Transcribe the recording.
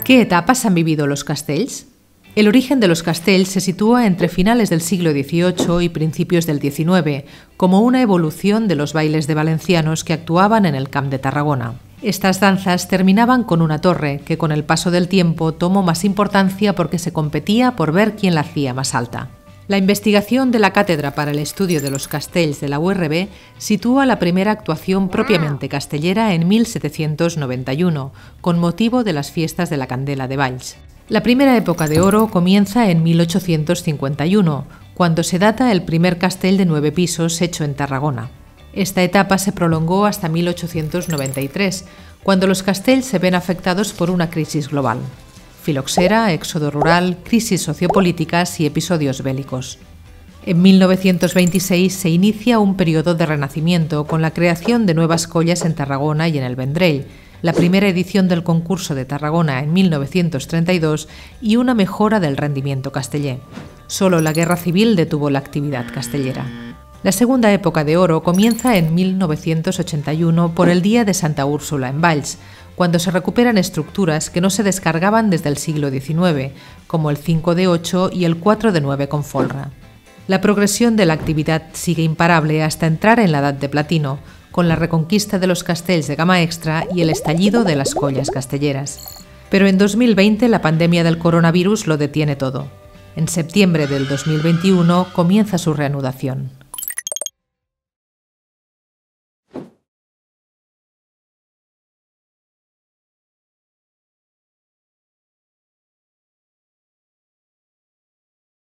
¿Qué etapas han vivido los castells? El origen de los castells se sitúa entre finales del siglo XVIII y principios del XIX, como una evolución de los bailes de valencianos que actuaban en el Camp de Tarragona. Estas danzas terminaban con una torre que con el paso del tiempo tomó más importancia porque se competía por ver quién la hacía más alta. La investigación de la Cátedra para el Estudio de los Castells de la URB sitúa la primera actuación propiamente castellera en 1791, con motivo de las fiestas de la Candela de Valls. La primera época de oro comienza en 1851, cuando se data el primer castell de 9 pisos hecho en Tarragona. Esta etapa se prolongó hasta 1893, cuando los castells se ven afectados por una crisis global. Filoxera, éxodo rural, crisis sociopolíticas y episodios bélicos. En 1926 se inicia un periodo de renacimiento con la creación de nuevas collas en Tarragona y en el Vendrell, la primera edición del concurso de Tarragona en 1932 y una mejora del rendimiento casteller. Solo la guerra civil detuvo la actividad castellera. La segunda época de oro comienza en 1981 por el Día de Santa Úrsula en Valls, cuando se recuperan estructuras que no se descargaban desde el siglo XIX, como el 5 de 8 y el 4 de 9 con folra. La progresión de la actividad sigue imparable hasta entrar en la Edad de Platino, con la reconquista de los castells de gama extra y el estallido de las collas castelleras. Pero en 2020 la pandemia del coronavirus lo detiene todo. En septiembre del 2021 comienza su reanudación.